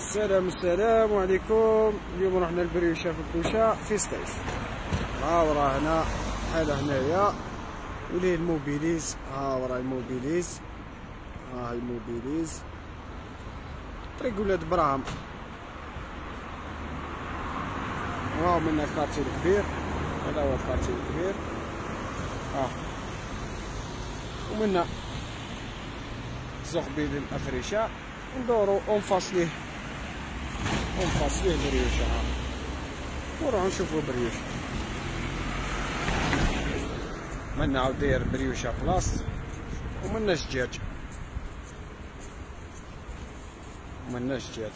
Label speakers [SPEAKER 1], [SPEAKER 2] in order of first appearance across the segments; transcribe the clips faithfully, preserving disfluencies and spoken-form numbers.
[SPEAKER 1] السلام السلام عليكم. اليوم رحنا لبريوشة في الكوشة في سطيف. ها وراه هنا بحال هنايا وليه الموبيليز. ها وراه الموبيليز، ها هاي الموبيليز طريق ولاد براهم. وهاو منا الكارتي الكبير، هذا هو الكارتي الكبير. ها ومنا زغبيل الافريشة ندورو اونفاس ليه اونفاس ليه بريوشة. ها ونروحو نشوفو بريوشة. منا عاود داير بريوشة بلاص ومنا الدجاج، ومنا الدجاج.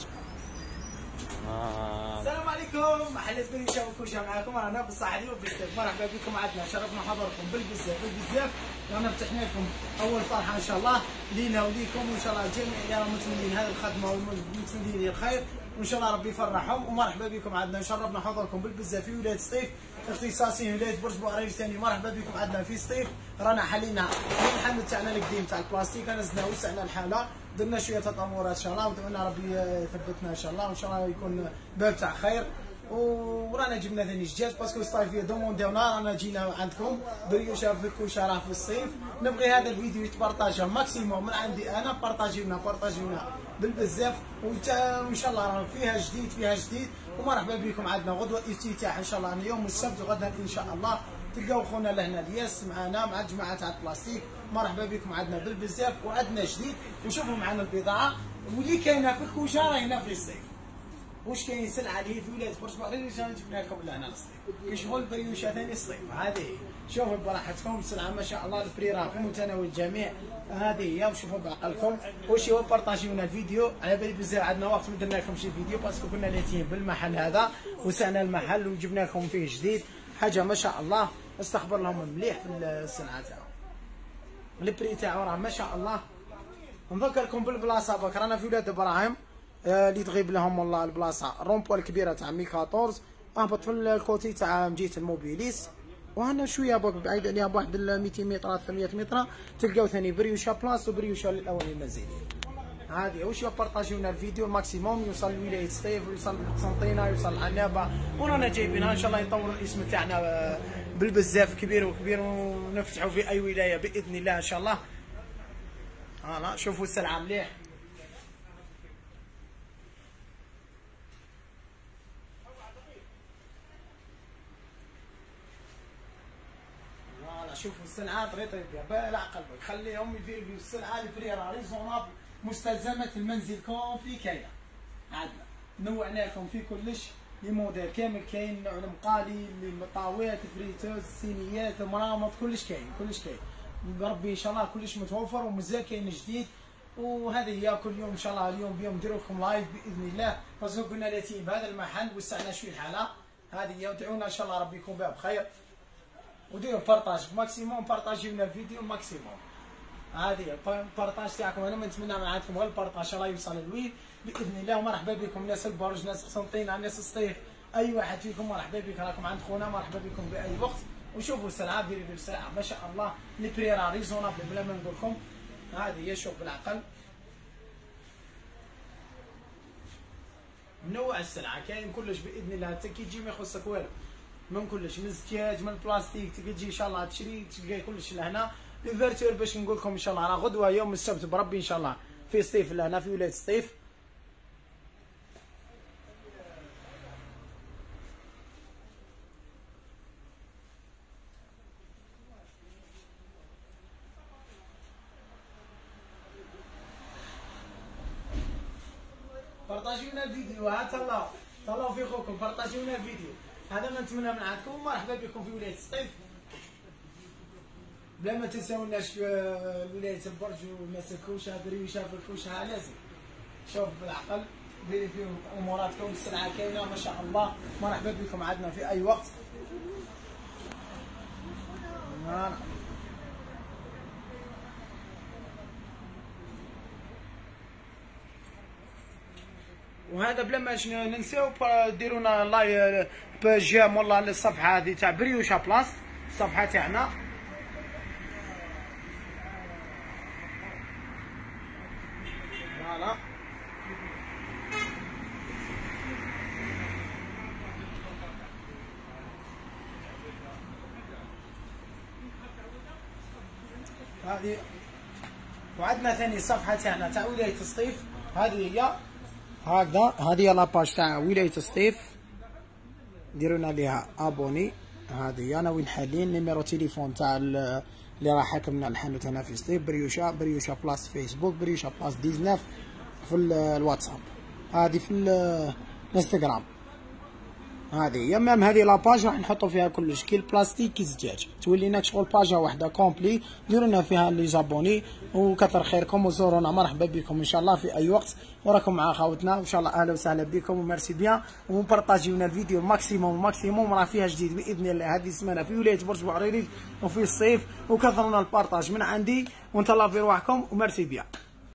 [SPEAKER 1] آه.
[SPEAKER 2] السلام عليكم، محل بريوشة والكوشة معاكم. رانا بالصحة اليوم بالزاف. مرحبا بكم عندنا، شرفنا حضركم بالبزاف بالبزاف. رانا فتحنا لكم اول فرحة ان شاء الله لينا وليكم، وان شاء الله الجميع اللي متمنين هذه الخدمة ومتمنين الخير، وان شاء الله ربي يفرحهم. ومرحبا بكم عندنا، شرفنا حضركم بالبزاف في ولاية سطيف، اختصاصي ولاية برج بوعريج ثاني. مرحبا بكم عندنا في سطيف. رانا حلينا الحل تاعنا القديم تاع البلاستيك، نزلنا وسعنا الحالة، درنا شويه تطورات ان شاء الله، ودعونا ربي يثبتنا ان شاء الله، وان شاء الله يكون باب تاع خير. ورانا جبنا ثاني الدجاج باسكو الصيفيه دومونديونا، رانا جينا عندكم بريوشة في الكوشة راه في الصيف. نبغي هذا الفيديو يتبارطاجا ماكسيموم من عندي انا، بارطاجيونا بارطاجيونا بالبزاف، وان شاء الله راه فيها جديد فيها جديد. ومرحبا بكم عندنا غدوه افتتاح ان شاء الله يوم السبت، وغدا ان شاء الله تلقاو خونا لهنا الياس معنا مع الجماعه تاع البلاستيك. مرحبا بكم عندنا بالبزاف وعندنا جديد، وشوفوا معنا البضاعه واللي كاينه في الكوشه راه هنا في الصيف. واش كاين سلعه اللي في ولايه برج بوعريج جبنا لكم لهنا للصيف، كيشوفوا البريوشة ثاني الصيف. هذه شوفوا براحتكم، السلعه ما شاء الله البري راه في متناول الجميع. هذه هي، وشوفوا بعقلكم وش هو. بارطاجيونا الفيديو، على بالي بزاف عندنا وقت ما درنا لكم شي فيديو باسكو كنا لاتين بالمحل هذا، وسعنا المحل وجبنا لكم فيه جديد حاجه ما شاء الله. استخبر لهم مليح في السلعه تاعهم، البري تاعو راه ما شاء الله. نذكركم بالبلاصه باك رانا في ولاد ابراهيم، آه اللي تغيب لهم والله البلاصه الرومبو الكبيره تاع مي أربعطاش، اهبط في الكوتي تاع مجيه الموبيليس، وهنا شويه باك بعيد عليها بواحد مئتين متر ثلاثمئة متر تلقاو ثاني بريوشة بلاص وبريوشة للاولين المنزليين. هذه واش بارطاجيونا الفيديو الماكسيموم يوصل لولايه سطيف، يوصل لقسنطينه، يوصل لعنابه، ورانا جايبينها ان شاء الله يطور الاسم تاعنا بالبزاف كبير وكبير، ونفتحوا في اي ولايه باذن الله ان شاء الله. ها شوفوا السلعه مليح. فوالا شوفوا السلعه طري طري فيها بلا قلبك، خليهم يفيرفيو السلعه البري راه ريزونابل. مستلزمات المنزل كومبلي كاينه عندنا، نوعنا لكم في كلش. لي موديل كامل كاين، نوع المقالي، المطاويات، فريتوز، الصينيات، المرامط، كلش كاين كلش كاين بربي ان شاء الله كلش متوفر، ومازال كاين جديد. وهذه هي كل يوم ان شاء الله. اليوم بيوم نديرو لكم لايف باذن الله، باسكو قلنا لاتين بهذا المحل وسعنا شويه الحاله. هذه هي، ودعونا ان شاء الله ربي يكون بها بخير، وديروا بارطاج ماكسيموم، بارطاجيو لنا الفيديو ماكسيموم. هذه البارطاج تاعكم، انا ما نتمنى من عندكم غير البارطاج الله يوصل للوين باذن الله. ومرحبا بكم ناس البرج، ناس قسنطينه، ناس الصيف، اي واحد فيكم مرحبا بك، راكم عند خونا مرحبا بكم باي وقت. وشوفوا السلعه فيري فيري السلعه ما شاء الله، لي بري راه ريزونابل بلا ما نقول لكم. هذه هي، شوف بالعقل منوع السلعه كاين كلش باذن الله. انت كي تجي ما يخصك والو من كلش، من الزجاج من البلاستيك، تجي ان شاء الله تشري تلقى كلش لهنا. ليفرتور باش نقول لكم ان شاء الله راه غدوه يوم السبت بربي ان شاء الله في سطيف لهنا في ولايه سطيف. بارطاجيونا الفيديو، ها تهلاو تهلاو في خوكم، بارطاجيونا الفيديو. هذا ما نتمنى من عندكم. ومرحبا بكم في ولايه سطيف. بلا ما تنساوناش ولايه البرج وناس الكوشه، بريوشة في الكوشه لازم. شوف بالعقل ديري فيهم اموراتكم، السلعه كاينه ما شاء الله. مرحبا بكم عندنا في اي وقت. وهذا بلا ما ننساو ديروا لنا لايك باجام والله للصفحه هذه تاع بريوشة بلاس، الصفحه تاعنا. فوالا هذه. وعندنا ثاني صفحه تاعنا تاع ولايه سطيف، هذه هي هكذا، هذه هي لاباج تاع ولايه سطيف، ديروا لنا ليها ابوني. هذه انا وين حاليا نيميرو تليفون تاع اللي راه حاكمنا الحانوت هنا في سطيف، بريوشا بريوشا بلاس فيسبوك، بريوشا بلاس تسعطاش في الواتساب، هذه في الانستغرام. هذه هي مام هذه لاباج راح نحطوا فيها كلش كي البلاستيك كي الزجاج، تولي لنا شغل باجا واحده كومبلي، ديروا لنا فيها لي زابوني، وكثر خيركم وزورونا مرحبا بكم ان شاء الله في اي وقت، وراكم مع خاوتنا ان شاء الله. اهلا وسهلا بكم وميرسي بيان، وبارطاجيونا الفيديو ماكسيموم ماكسيموم، راه فيها جديد باذن الله هذه السمانه في ولايه برج بوعريري وفي الصيف، وكثرونا البارطاج من عندي، ونتهلاو في رواحكم وميرسي بيان.